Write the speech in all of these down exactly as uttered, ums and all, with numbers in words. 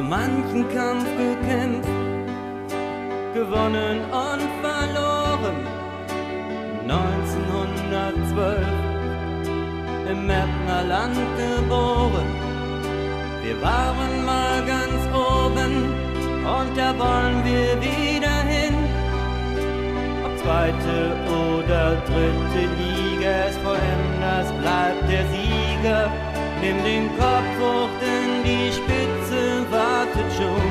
manchen Kampf gekämpft, gewonnen und verloren. neunzehnhundertzwölf im Mettnerland geboren. Wir waren mal ganz oben und da wollen wir wieder hin. Ob zweite oder dritte Liga, S V M, das bleibt der Sieger. Nimm den Kopf hoch, denn die Spitze wartet schon.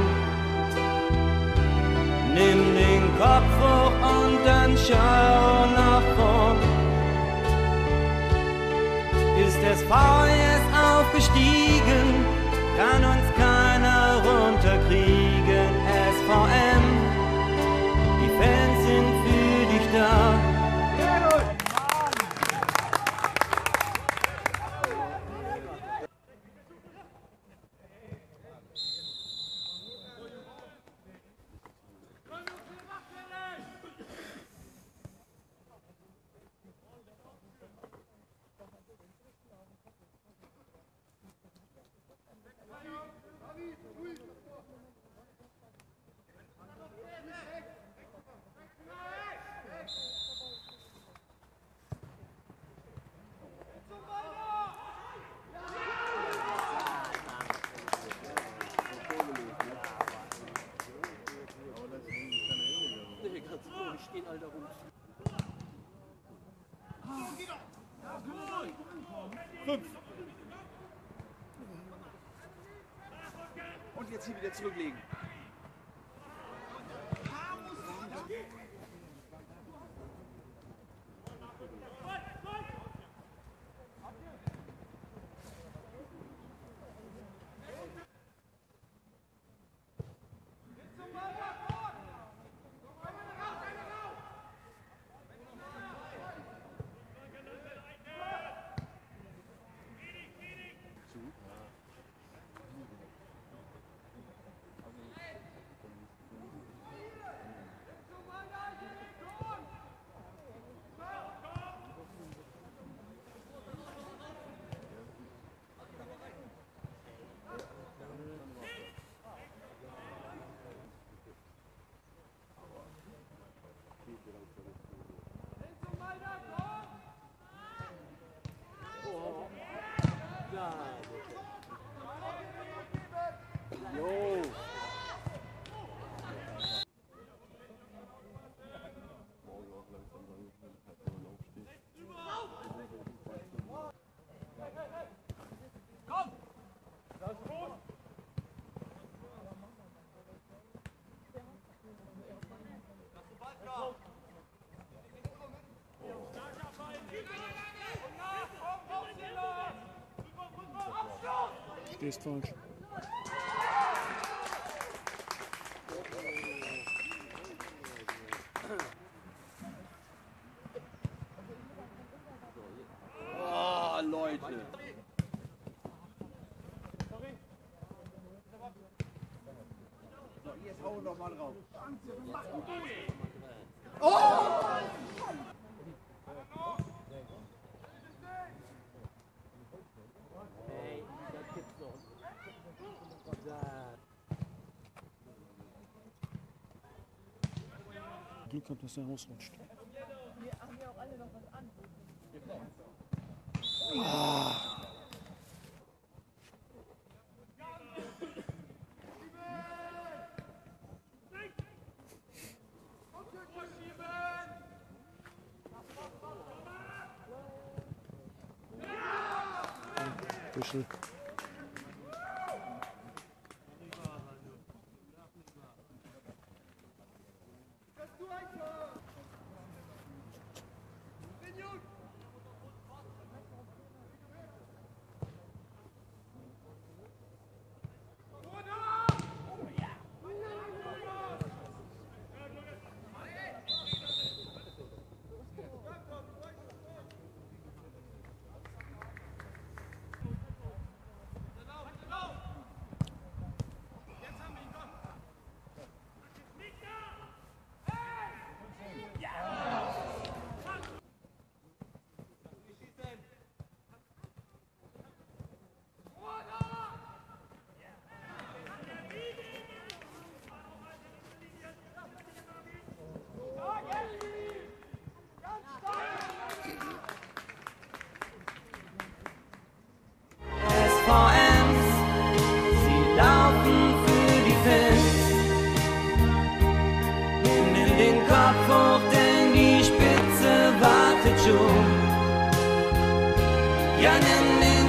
Nimm den Kopf hoch und dann schau nach vorn. Ist das V jetzt aufgestiegen, kann uns keiner runterkriegen. S V M, die Fans sind für dich da. Fünf. Und jetzt hier wieder zurücklegen. Stehst falsch. Oh, Leute. So, jetzt hauen wir noch mal drauf. Oh! Glück gehabt, dass er rausrutscht. Wir haben ja auch alle noch was an. Ah. Büschel. Ja, nimm die